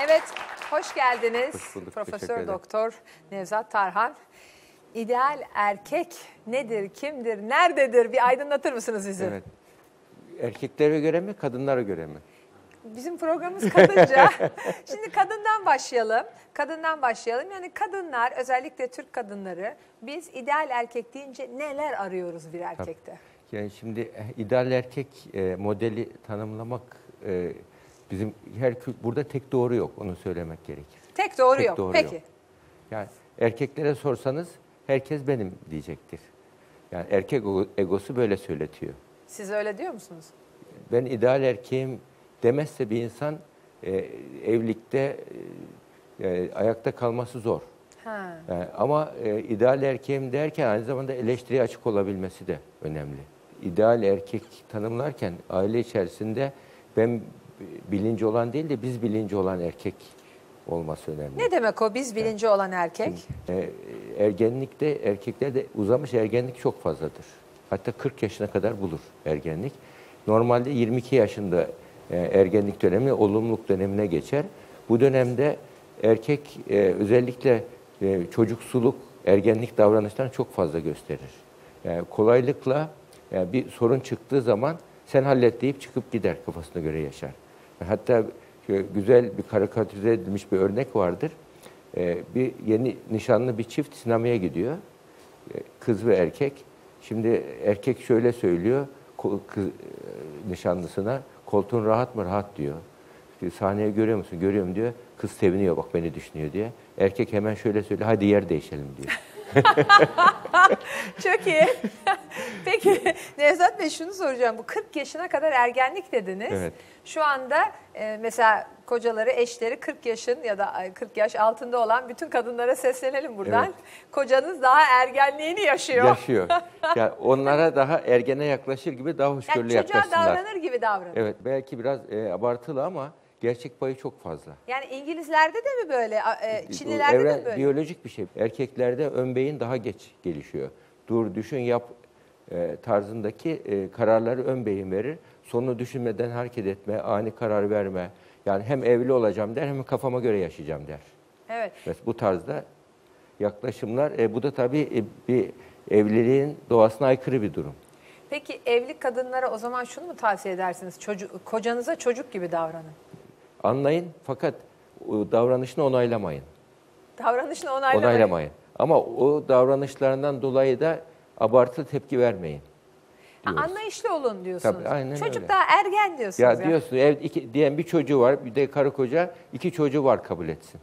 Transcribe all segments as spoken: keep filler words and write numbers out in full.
Evet, hoş geldiniz. Hoş bulduk, Profesör Doktor Nevzat Tarhan. İdeal erkek nedir, kimdir, nerededir? Bir aydınlatır mısınız bizi? Evet. Erkeklere göre mi, kadınlara göre mi? Bizim programımız kadınca. Şimdi kadından başlayalım. Kadından başlayalım. Yani kadınlar, özellikle Türk kadınları, biz ideal erkek deyince neler arıyoruz bir erkekte? Yani şimdi ideal erkek e, modeli tanımlamak e, bizim her burada tek doğru yok, onu söylemek gerekir. Tek doğru tek yok. Doğru Peki. Yok. Yani erkeklere sorsanız herkes benim diyecektir. Yani erkek egosu böyle söyletiyor. Siz öyle diyor musunuz? Ben ideal erkeğim demezse bir insan e, evlilikte e, ayakta kalması zor. Ha. Yani ama e, ideal erkeğim derken aynı zamanda eleştiriye açık olabilmesi de önemli. İdeal erkek tanımlarken aile içerisinde ben bilinci olan değil de biz bilinci olan erkek olması önemli. Ne demek o biz bilinci yani, olan erkek? E, ergenlikte erkeklerde uzamış ergenlik çok fazladır. Hatta kırk yaşına kadar bulur ergenlik. Normalde yirmi iki yaşında e, ergenlik dönemi olumluluk dönemine geçer. Bu dönemde erkek e, özellikle e, çocuksuluk, ergenlik davranışlarını çok fazla gösterir. Yani kolaylıkla yani bir sorun çıktığı zaman sen hallet deyip çıkıp gider, kafasına göre yaşar. Hatta güzel bir karikatürize edilmiş bir örnek vardır. E, bir yeni nişanlı bir çift sinemaya gidiyor. E, kız ve erkek. Şimdi erkek şöyle söylüyor kız, nişanlısına, koltuğun rahat mı? Rahat diyor. Sahneyi görüyor musun? Görüyorum diyor. Kız seviniyor, bak beni düşünüyor diye. Erkek hemen şöyle söylüyor, hadi yer değişelim diyor. Çok iyi. Peki Nevzat Bey, şunu soracağım. Bu kırk yaşına kadar ergenlik dediniz. Evet. Şu anda e, mesela kocaları, eşleri kırk yaşın ya da kırk yaş altında olan bütün kadınlara seslenelim buradan. Evet. Kocanız daha ergenliğini yaşıyor. Yaşıyor. Yani onlara daha ergene yaklaşır gibi daha hoşgörülü yani çocuğa yaklaşsınlar. davranır gibi davranır. Evet, belki biraz e, abartılı ama gerçek payı çok fazla. Yani İngilizlerde de mi böyle? E, Çinlilerde Evren, de mi böyle? Biyolojik bir şey. Erkeklerde ön beyin daha geç gelişiyor. Dur, düşün, yap e, tarzındaki e, kararları ön beyin verir. Sonunu düşünmeden hareket etme, ani karar verme. Yani hem evli olacağım der hem kafama göre yaşayacağım der. Evet. Mesela bu tarzda yaklaşımlar, e, bu da tabii e, bir evliliğin doğasına aykırı bir durum. Peki evli kadınlara o zaman şunu mu tavsiye edersiniz? Çocuk, kocanıza çocuk gibi davranın. Anlayın fakat davranışını onaylamayın. Davranışını onaylamayın. Onaylamayın. Ama o davranışlarından dolayı da abartılı tepki vermeyin diyoruz. Anlayışlı olun diyorsunuz. Tabii, aynen Çocuk öyle. daha ergen diyorsunuz. Ya, ya. diyorsun ev iki, diyen bir çocuğu var, bir de karı koca, iki çocuğu var, kabul etsin.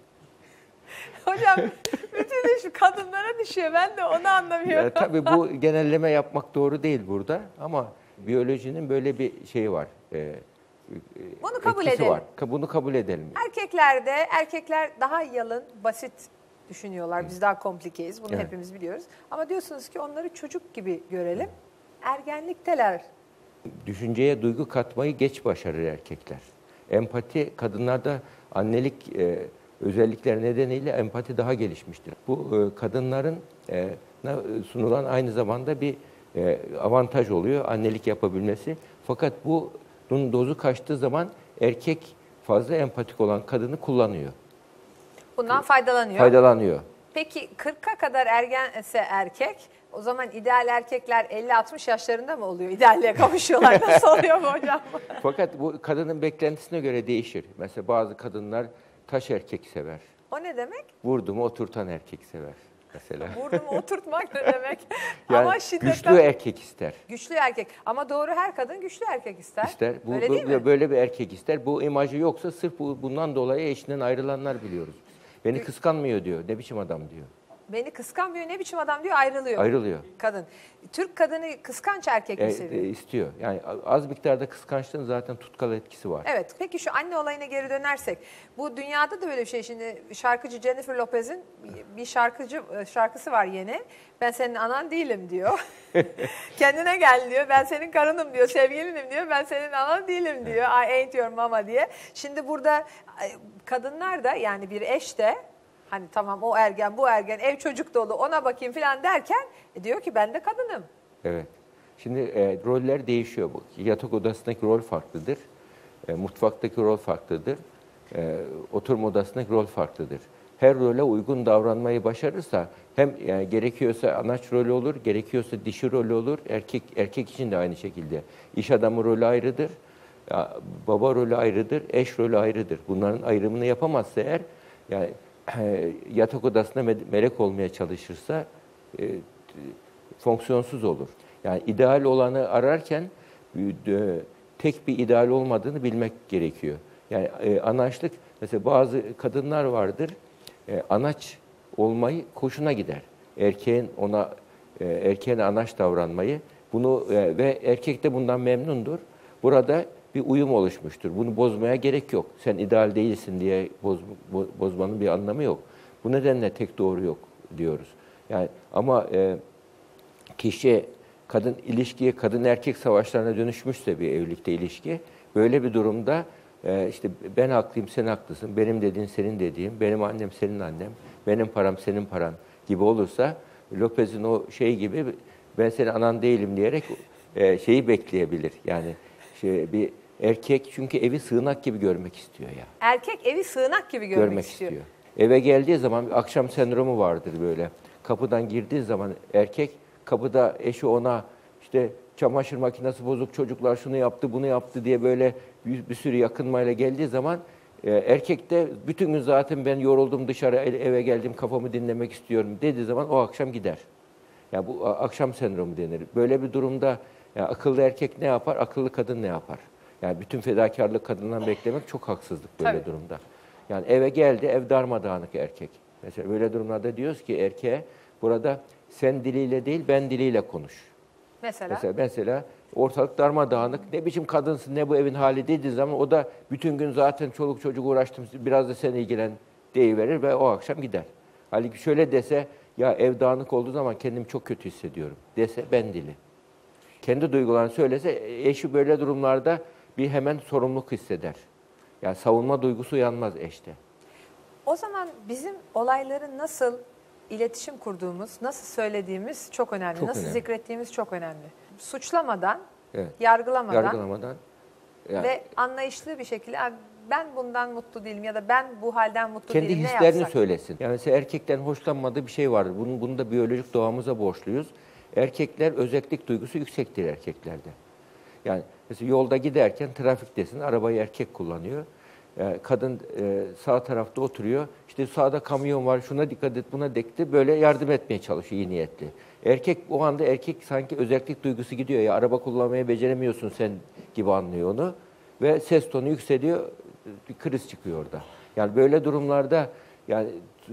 Hocam bütün iş kadınlara düşüyor, ben de onu anlamıyorum. Ya, tabii bu genelleme yapmak doğru değil burada ama biyolojinin böyle bir şeyi var. E, Bunu kabul etkisi edelim. Var. Bunu kabul edelim. Erkeklerde, erkekler daha yalın, basit düşünüyorlar. Biz daha komplikeyiz. Bunu evet. hepimiz biliyoruz. Ama diyorsunuz ki onları çocuk gibi görelim. Ergenlikteler. Düşünceye duygu katmayı geç başarır erkekler. Empati kadınlarda annelik e, özellikleri nedeniyle empati daha gelişmiştir. Bu e, kadınların e, sunulan aynı zamanda bir e, avantaj oluyor annelik yapabilmesi. Fakat bu bunun dozu kaçtığı zaman erkek fazla empatik olan kadını kullanıyor. Bundan faydalanıyor. Faydalanıyor. Peki kırka kadar ergense erkek, o zaman ideal erkekler elli altmış yaşlarında mı oluyor? İdealliğe kavuşuyorlar. Nasıl oluyor mu hocam? Fakat bu kadının beklentisine göre değişir. Mesela bazı kadınlar taş erkek sever. O ne demek? Vurdu mu oturtan erkek sever mesela. Vurdu mu oturtmak ne demek? Yani ama şiddetten... güçlü erkek ister. Güçlü erkek. Ama doğru, her kadın güçlü erkek ister. İster. Bu, Öyle değil bu, mi? Böyle bir erkek ister. Bu imajı yoksa sırf bu, bundan dolayı eşinden ayrılanlar biliyoruz. Beni kıskanmıyor diyor. Ne biçim adam diyor. Beni kıskanmıyor, ne biçim adam diyor, ayrılıyor. Ayrılıyor. Kadın. Türk kadını kıskanç erkek mi E, seviyor? e, istiyor. Yani az miktarda kıskançlığın zaten tutkal etkisi var. Evet. Peki şu anne olayına geri dönersek. Bu dünyada da böyle bir şey. Şimdi şarkıcı Jennifer Lopez'in bir şarkıcı şarkısı var yeni. Ben senin anan değilim diyor. Kendine gel diyor. Ben senin karınım diyor. Sevgilinim diyor. Ben senin anan değilim diyor. I ain't your mama diye. Şimdi burada kadınlar da, yani bir eş de, hani tamam o ergen, bu ergen, ev çocuk dolu, ona bakayım falan derken e diyor ki ben de kadınım. Evet. Şimdi e, roller değişiyor bu. Yatak odasındaki rol farklıdır. E, mutfaktaki rol farklıdır. e, oturma odasındaki rol farklıdır. Her role uygun davranmayı başarırsa hem yani gerekiyorsa anaç rolü olur, gerekiyorsa dişi rolü olur. Erkek erkek için de aynı şekilde. İş adamı rolü ayrıdır, baba rolü ayrıdır, eş rolü ayrıdır. Bunların ayrımını yapamazsa eğer, yani yatak odasında melek olmaya çalışırsa e, fonksiyonsuz olur. Yani ideal olanı ararken e, tek bir ideal olmadığını bilmek gerekiyor. Yani e, anaçlık, mesela bazı kadınlar vardır, e, anaç olmayı hoşuna gider. Erkeğin ona e, erkeğine anaç davranmayı, bunu e, ve erkek de bundan memnundur. Burada bir uyum oluşmuştur. Bunu bozmaya gerek yok. Sen ideal değilsin diye boz, bo, bozmanın bir anlamı yok. Bu nedenle tek doğru yok diyoruz. Yani ama e, kişi kadın ilişkiye, kadın erkek savaşlarına dönüşmüşse bir evlilikte ilişki, böyle bir durumda e, işte ben haklıyım, sen haklısın, benim dediğin senin dediğin, benim annem senin annem, benim param senin paran gibi olursa, Lopez'in o şey gibi, ben senin anan değilim diyerek e, şeyi bekleyebilir. Yani şey, bir erkek çünkü evi sığınak gibi görmek istiyor ya. Erkek evi sığınak gibi görmek, görmek istiyor. istiyor. Eve geldiği zaman bir akşam sendromu vardır böyle. Kapıdan girdiği zaman erkek, kapıda eşi ona işte çamaşır makinesi bozuk, çocuklar şunu yaptı, bunu yaptı diye böyle bir, bir sürü yakınmayla geldiği zaman e, erkek de bütün gün zaten ben yoruldum, dışarı eve geldim, kafamı dinlemek istiyorum dediği zaman o akşam gider. Yani bu akşam sendromu denir. Böyle bir durumda yani akıllı erkek ne yapar, akıllı kadın ne yapar? Yani bütün fedakarlık kadından beklemek çok haksızlık böyle Tabii. durumda. Yani eve geldi, ev darmadağınık erkek. Mesela böyle durumlarda diyoruz ki erkeğe, burada sen diliyle değil, ben diliyle konuş. Mesela? Mesela, mesela ortalık darmadağınık, ne biçim kadınsın, ne bu evin hali dediği zaman o da bütün gün zaten çoluk çocuk uğraştım, biraz da sen ilgilen deyiverir ve o akşam gider. Halbuki şöyle dese, ya ev dağınık olduğu zaman kendimi çok kötü hissediyorum dese, ben dili. Kendi duygularını söylese, eşi böyle durumlarda bir hemen sorumluluk hisseder. Yani savunma duygusu uyanmaz eşte. O zaman bizim olayları nasıl iletişim kurduğumuz, nasıl söylediğimiz çok önemli. Çok nasıl önemli. zikrettiğimiz çok önemli. Suçlamadan, Evet. yargılamadan, Yargılamadan. Yani ve anlayışlı bir şekilde ben bundan mutlu değilim ya da ben bu halden mutlu kendi değilim, ne hislerini yapsak? söylesin. Yani mesela erkekten hoşlanmadığı bir şey vardır. Bunun, bunu da biyolojik doğamıza borçluyuz. Erkekler, özellik duygusu yüksektir erkeklerde. Yani mesela yolda giderken trafiktesin, arabayı erkek kullanıyor. Yani kadın e, sağ tarafta oturuyor. İşte sağda kamyon var, şuna dikkat et, buna dikkat, böyle yardım etmeye çalışıyor iyi niyetli. Erkek o anda erkek sanki özellik duygusu gidiyor ya, araba kullanmayı beceremiyorsun sen gibi anlıyor onu. Ve ses tonu yükseliyor, bir kriz çıkıyor orada. Yani böyle durumlarda yani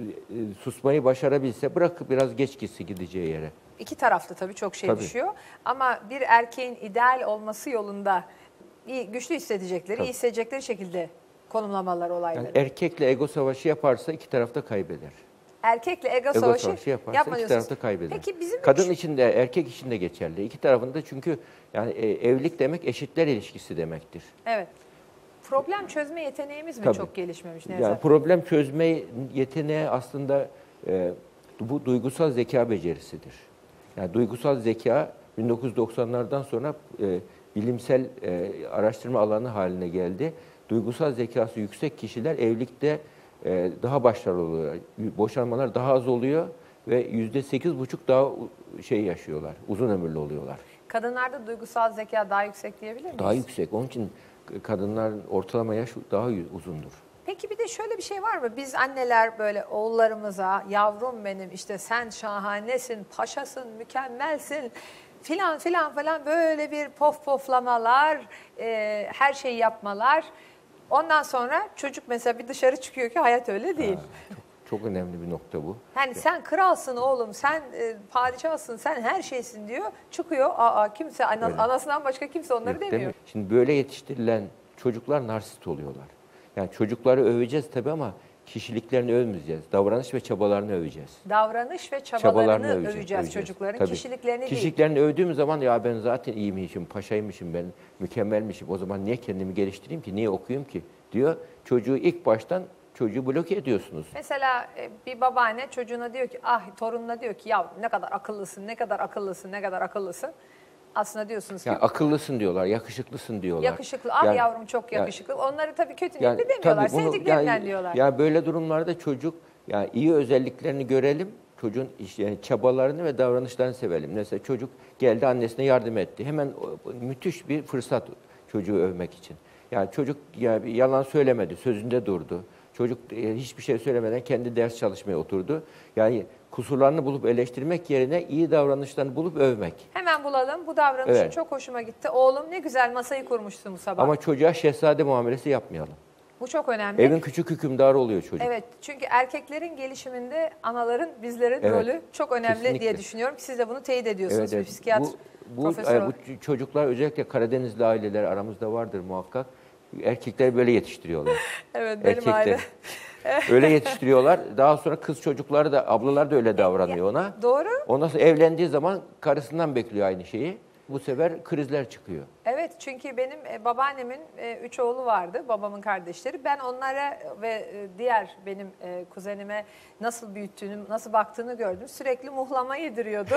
susmayı başarabilse, bırakıp biraz geç gitsin gideceği yere. İki tarafta tabii çok şey Tabii. düşüyor. Ama bir erkeğin ideal olması yolunda iyi, güçlü hissedecekleri, Tabii. iyi hissedecekleri şekilde konumlamalar olayları. Yani erkekle ego savaşı yaparsa iki taraf da kaybeder. Erkekle ego, Ego savaşı, savaşı yaparsa yapma iki diyorsunuz. taraf da kaybeder. Peki bizim Kadın üç- için de erkek için de geçerli. İki tarafında, çünkü yani e, evlilik demek eşitler ilişkisi demektir. Evet. Problem çözme yeteneğimiz mi Tabii. çok gelişmemiş Nevzat? Yani problem çözme yeteneği aslında e, bu duygusal zeka becerisidir. Yani duygusal zeka bin dokuz yüz doksanlardan sonra e, bilimsel e, araştırma alanı haline geldi. Duygusal zekası yüksek kişiler evlilikte e, daha başarılı oluyor. Boşanmalar daha az oluyor ve yüzde sekiz buçuk daha şey yaşıyorlar. Uzun ömürlü oluyorlar. Kadınlarda duygusal zeka daha yüksek diyebilir miyiz? Daha yüksek. Onun için kadınların ortalama yaş daha uzundur. Peki bir de şöyle bir şey var mı? Biz anneler böyle oğullarımıza, yavrum benim işte sen şahanesin, paşasın, mükemmelsin filan filan falan böyle bir pof poflamalar, e, her şeyi yapmalar. Ondan sonra çocuk mesela bir dışarı çıkıyor ki hayat öyle değil. Ha, çok, çok önemli bir nokta bu. Yani sen kralsın oğlum, sen e, padişahsın, sen her şeysin diyor. Çıkıyor, aa kimse, ana, Öyle. anasından başka kimse onları Yok, değil demiyor. mi? Şimdi böyle yetiştirilen çocuklar narsist oluyorlar. Yani çocukları öveceğiz tabii ama kişiliklerini övmeyeceğiz. Davranış ve çabalarını öveceğiz. Davranış ve çabalarını, öveceğiz, öveceğiz, öveceğiz. çocukların, Tabii. kişiliklerini değil. Kişiliklerini övdüğümüz zaman ya ben zaten iyiymişim, paşaymışım, ben mükemmelmişim. O zaman niye kendimi geliştireyim ki, niye okuyayım ki diyor. Çocuğu ilk baştan çocuğu bloke ediyorsunuz. Mesela e, bir babaanne çocuğuna diyor ki, ah torununa diyor ki ya ne kadar akıllısın, ne kadar akıllısın, ne kadar akıllısın. Aslında diyorsunuz ki Yani akıllısın diyorlar, yakışıklısın diyorlar. yakışıklı, ah Yani- yavrum çok yakışıklı. Onları tabii kötü Yani niyetli demiyorlar, tabii bunu- sevdiklerinden yani, diyorlar. Yani böyle durumlarda çocuk, yani iyi özelliklerini görelim, çocuğun iş- yani çabalarını ve davranışlarını sevelim. Mesela çocuk geldi annesine yardım etti. Hemen o- müthiş bir fırsat çocuğu övmek için. Yani çocuk yani yalan söylemedi, sözünde durdu. Çocuk e, hiçbir şey söylemeden kendi ders çalışmaya oturdu. Yani kusurlarını bulup eleştirmek yerine iyi davranışlarını bulup övmek. Hemen bulalım. Bu davranışın Evet. çok hoşuma gitti. Oğlum ne güzel masayı kurmuşsun bu sabah. Ama çocuğa şehzade muamelesi yapmayalım. Bu çok önemli. Evin küçük hükümdarı oluyor çocuk. Evet, çünkü erkeklerin gelişiminde anaların, bizlerin Evet, rolü çok önemli kesinlikle. diye düşünüyorum. Siz de bunu teyit ediyorsunuz bir evet. psikiyatr Bu, bu, profesör ay, olarak. bu çocuklar özellikle Karadenizli aileler aramızda vardır muhakkak. Erkekler böyle yetiştiriyorlar. Evet, benim Erkekler. aile. Öyle yetiştiriyorlar. Daha sonra kız çocukları da, ablalar da öyle davranıyor ona. Doğru. Ondan sonra evlendiği zaman karısından bekliyor aynı şeyi. Bu sefer krizler çıkıyor. Evet, çünkü benim e, babaannemin e, üç oğlu vardı, babamın kardeşleri. Ben onlara ve e, diğer benim e, kuzenime nasıl büyüttüğünü, nasıl baktığını gördüm. Sürekli muhlama yediriyordu.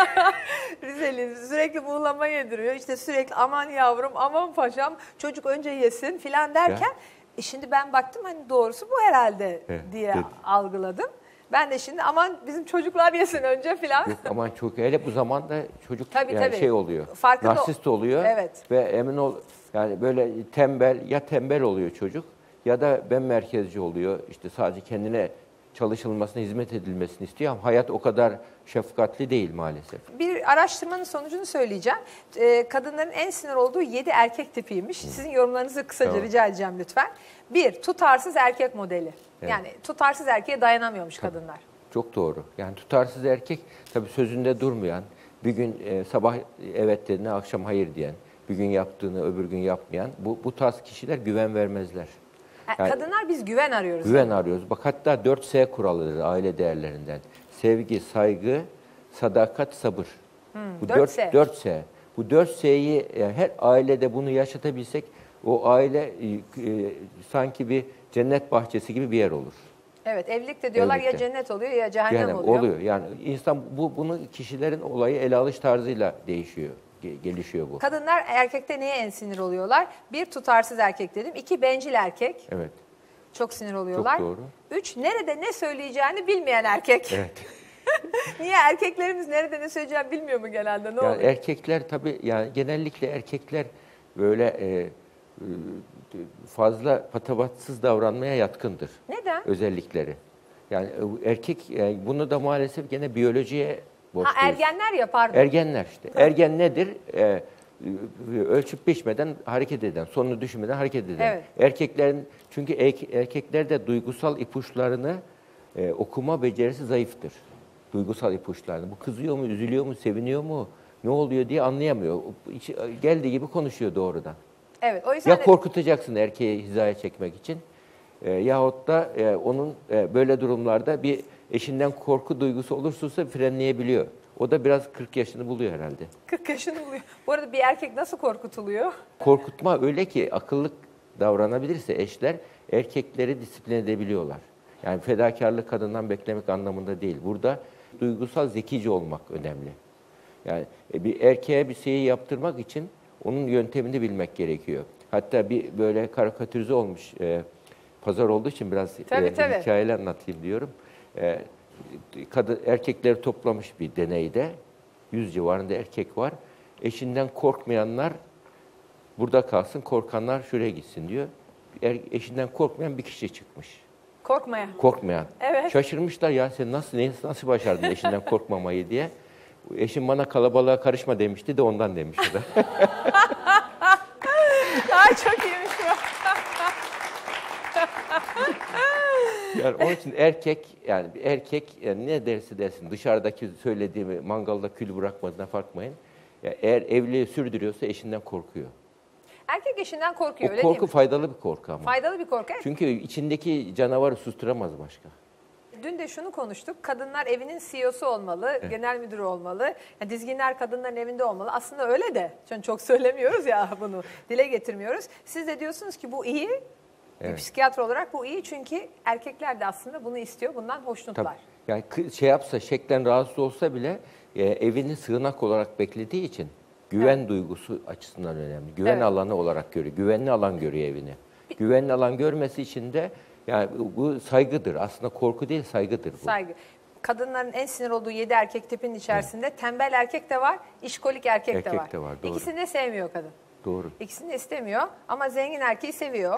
Rizeli sürekli muhlama yediriyor. İşte sürekli aman yavrum, aman paşam, çocuk önce yesin filan derken... E şimdi ben baktım hani doğrusu bu herhalde Evet, diye evet. algıladım. Ben de şimdi aman bizim çocuklar yesin önce filan. Yok aman çok hele bu zamanda çocuk Tabii, yani tabii. şey oluyor. Farkında- Narsist oluyor. Evet. Ve emin ol yani böyle tembel ya tembel oluyor çocuk ya da ben merkezci oluyor. İşte sadece kendine çalışılmasına, hizmet edilmesini istiyor ama hayat o kadar şefkatli değil maalesef. Bir araştırmanın sonucunu söyleyeceğim. Ee, kadınların en sinir olduğu yedi erkek tipiymiş. Sizin yorumlarınızı kısaca Tamam. rica edeceğim lütfen. Bir, tutarsız erkek modeli. Evet. Yani tutarsız erkeğe dayanamıyormuş kadınlar. Çok doğru. Yani tutarsız erkek tabii sözünde durmayan, bir gün e, sabah evet dediğine akşam hayır diyen, bir gün yaptığını öbür gün yapmayan bu, bu tarz kişiler güven vermezler. Yani Yani- kadınlar biz güven arıyoruz. Güven arıyoruz. Bak hatta dört S kuralıdır aile değerlerinden. Sevgi, saygı, sadakat, sabır. Bu dört S. dört S. Bu dört S'yi yani her ailede bunu yaşatabilsek o aile e, e, sanki bir cennet bahçesi gibi bir yer olur. Evet, evlilikte diyorlar ya Evlilikte. cennet oluyor ya cehennem, Cehennem oluyor. oluyor. Yani insan bu bunu kişilerin olayı ele alış tarzıyla değişiyor. ge- Gelişiyor bu. Kadınlar erkekte neye en sinir oluyorlar? Bir, tutarsız erkek dedim. İki, bencil erkek. Evet. Çok sinir oluyorlar. doğru. Üç, nerede ne söyleyeceğini bilmeyen erkek. Evet. Niye erkeklerimiz nerede ne söyleyeceğini bilmiyor mu genelde? Ne Yani oluyor? erkekler tabii yani genellikle erkekler böyle e, e, fazla patavatsız davranmaya yatkındır. Neden? Özellikleri. Yani e, erkek yani bunu da maalesef gene biyolojiye borçluyuz. Ha, ergenler yapar. Ergenler işte. Ergen nedir? E, ölçüp biçmeden hareket eden, sonunu düşünmeden hareket eden. Evet. Erkeklerin çünkü erke- erkeklerde duygusal ipuçlarını e, okuma becerisi zayıftır. Duygusal ipuçlarını. Bu kızıyor mu, üzülüyor mu, seviniyor mu, ne oluyor diye anlayamıyor. İç- Geldiği gibi konuşuyor doğrudan. Evet, o yüzden Ya de- korkutacaksın erkeği hizaya çekmek için e, yahut da e, onun e, böyle durumlarda bir eşinden korku duygusu olursa frenleyebiliyor. O da biraz kırk yaşını buluyor herhalde. kırk yaşını buluyor. Bu arada bir erkek nasıl korkutuluyor? Korkutma öyle ki akıllı davranabilirse eşler erkekleri disiplin edebiliyorlar. Yani fedakarlık kadından beklemek anlamında değil. Burada duygusal zekice olmak önemli. Yani e, bir erkeğe bir şeyi yaptırmak için onun yöntemini bilmek gerekiyor. Hatta bir böyle karikatürize olmuş e, pazar olduğu için biraz Tabii, e, tabii. hikayeler anlatayım diyorum. E, kadın erkekleri toplamış bir deneyde. Yüz civarında erkek var. Eşinden korkmayanlar burada kalsın, korkanlar şuraya gitsin diyor. Er, eşinden korkmayan bir kişi çıkmış. Korkmaya. Korkmayan. Evet. Şaşırmışlar ya sen nasıl nasıl başardın eşinden korkmamayı diye. Eşim bana kalabalığa karışma demişti de ondan demiş o da. Aa, çok iyiymiş bu. Yani onun için erkek yani bir erkek yani ne derse desin dışarıdaki söylediğimi mangalda kül bırakmadığına bakmayın. Yani eğer evliliği sürdürüyorsa eşinden korkuyor. Erkek eşinden korkuyor, O öyle değil korku mi? faydalı bir korku ama. Faydalı bir korku. Evet. Çünkü içindeki canavarı susturamaz başka. Dün de şunu konuştuk. Kadınlar evinin C E O'su olmalı, genel müdürü olmalı. Yani dizginler kadınların evinde olmalı. Aslında öyle de. Çünkü çok söylemiyoruz ya bunu. Dile getirmiyoruz. Siz de diyorsunuz ki bu iyi. Bir Evet. psikiyatr olarak bu iyi çünkü erkekler de aslında bunu istiyor. Bundan hoşnutlar. Tabii. Yani kı- şey yapsa, şeklen rahatsız olsa bile e, evini sığınak olarak beklediği için Güven Evet. duygusu açısından önemli. Güven Evet. alanı olarak görüyor. Güvenli alan görüyor evini. Güvenli alan görmesi için de yani bu saygıdır. Aslında korku değil, saygıdır bu. Saygı. Kadınların en sinir olduğu yedi erkek tipinin içerisinde tembel erkek de var, işkolik erkek, Erkek de var. de var, doğru. İkisini de sevmiyor kadın. Doğru. İkisini de istemiyor ama zengin erkeği seviyor.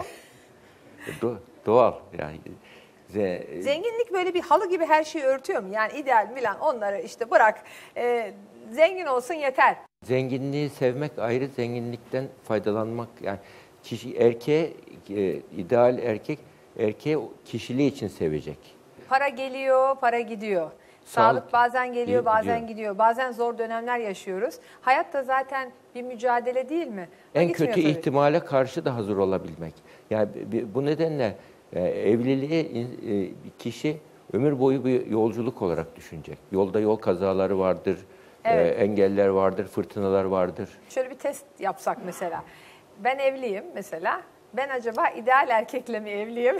Do- doğal yani. Ze- Zenginlik böyle bir halı gibi her şeyi örtüyor mu? Yani ideal Milan onları işte bırak, e, zengin olsun yeter. Zenginliği sevmek ayrı, zenginlikten faydalanmak yani kişi erkeğe e, ideal erkek erkeği kişiliği için sevecek. Para geliyor, para gidiyor. Sağlık, Sağlık bazen geliyor, gidiyor. bazen gidiyor. Bazen zor dönemler yaşıyoruz. Hayat da zaten bir mücadele değil mi? Ha, En gitmiyor kötü tabii. ihtimale karşı da hazır olabilmek. Yani bi- bu nedenle e, evliliği e, kişi ömür boyu bir yolculuk olarak düşünecek. Yolda yol kazaları vardır, Evet. e, engeller vardır, fırtınalar vardır. Şöyle bir test yapsak mesela. Ben evliyim mesela. Ben acaba ideal erkekle mi evliyim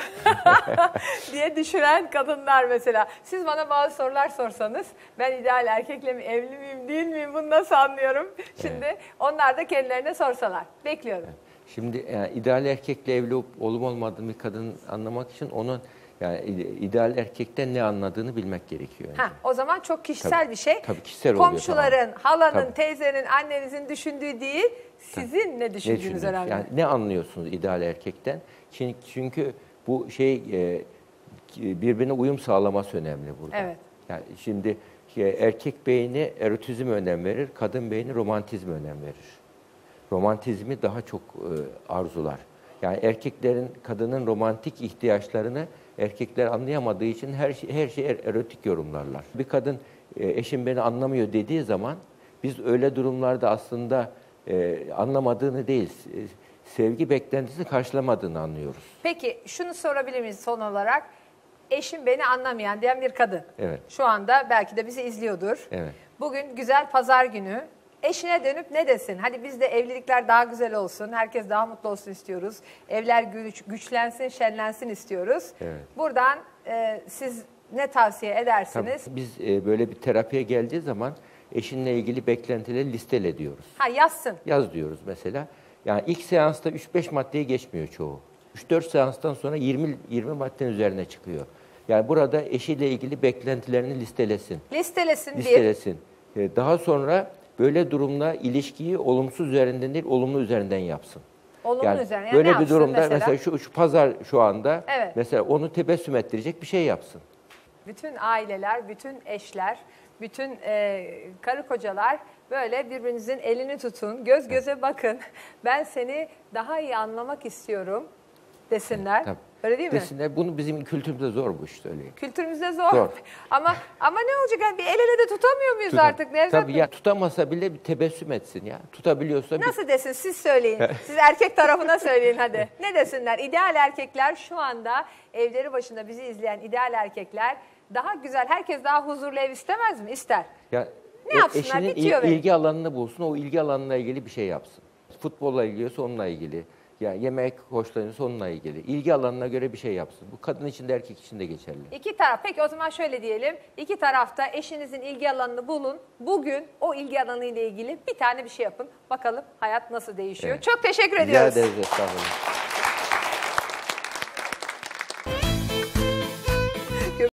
diye düşünen kadınlar mesela. Siz bana bazı sorular sorsanız ben ideal erkekle mi evli miyim değil miyim bunu nasıl anlıyorum? Şimdi onlar da kendilerine sorsalar. Bekliyorum. Şimdi yani ideal erkekle evli olup olup olmadığını bir kadının anlamak için onun yani ide- ideal erkekten ne anladığını bilmek gerekiyor. önce. Ha, o zaman çok kişisel Tabii, bir şey. tabii kişisel oluyor, Komşuların, halanın, Tabii. teyzenin, annenizin düşündüğü değil, sizin ne Ne düşündüğünüz düşünüyorsunuz? önemli. Yani ne anlıyorsunuz ideal erkekten? Çünkü, çünkü bu şey e, birbirine uyum sağlaması önemli burada. Evet. Yani şimdi e, erkek beyni erotizme önem verir, kadın beyni romantizme önem verir. Romantizmi daha çok e, arzular. Yani erkeklerin, kadının romantik ihtiyaçlarını erkekler anlayamadığı için her şey, her şeyi er- erotik yorumlarlar. Bir kadın e, eşim beni anlamıyor dediği zaman biz öyle durumlarda aslında e, anlamadığını değil, e, sevgi beklentisini karşılamadığını anlıyoruz. Peki şunu sorabilir miyiz son olarak? Eşim beni anlamayan diyen bir kadın. Evet. Şu anda belki de bizi izliyordur. Evet. Bugün güzel pazar günü. Eşine dönüp ne desin? Hadi biz de evlilikler daha güzel olsun, herkes daha mutlu olsun istiyoruz. Evler güç, güçlensin, şenlensin istiyoruz. Evet. Buradan e, siz ne tavsiye edersiniz? Tabii biz e, böyle bir terapiye geldiği zaman eşinle ilgili beklentileri listele diyoruz. Ha yazsın. Yaz diyoruz mesela. Yani ilk seansta üç beş maddeyi geçmiyor çoğu. üç dört seanstan sonra yirmi yirmi maddenin üzerine çıkıyor. Yani burada eşiyle ilgili beklentilerini listelesin. Listelesin bir. Listelesin. Ee, Daha sonra böyle durumda ilişkiyi olumsuz üzerinden değil, olumlu üzerinden yapsın. Olumlu üzerine. Yani böyle ne bir yapsın durumda mesela? mesela, şu, şu pazar şu anda Evet. mesela onu tebessüm ettirecek bir şey yapsın. Bütün aileler, bütün eşler, bütün e, karı kocalar böyle birbirinizin elini tutun, göz göze bakın. Ben seni daha iyi anlamak istiyorum desinler. Tabii. Öyle değil mi? Desinler, bunu bizim kültürümüzde zor bu işte öyle. Kültürümüzde zor. Zor. ama ama ne olacak? Yani bir el ele de tutamıyor muyuz Tutam- artık Nevzat Tabii Bey? ya tutamasa bile bir tebessüm etsin ya. Tutabiliyorsa bir Nasıl desin? Siz söyleyin. Siz erkek tarafına söyleyin hadi. Ne desinler? İdeal erkekler şu anda evleri başında bizi izleyen ideal erkekler daha güzel, herkes daha huzurlu ev istemez mi? İster. Ya, Ne e- yapsınlar? eşinin il- Bitiyor benim. ilgi alanını bulsun, o ilgi alanına ilgili bir şey yapsın. Futbolla ilgiliyorsa onunla ilgili. Yani yemek hoşlanıyorsa onunla ilgili. İlgi alanına göre bir şey yapsın. Bu kadın için de erkek için de geçerli. İki taraf. Peki o zaman şöyle diyelim. İki tarafta eşinizin ilgi alanını bulun. Bugün o ilgi alanı ile ilgili bir tane bir şey yapın. Bakalım hayat nasıl değişiyor. Evet. Çok teşekkür Rica ediyoruz. ederiz, estağfurullah.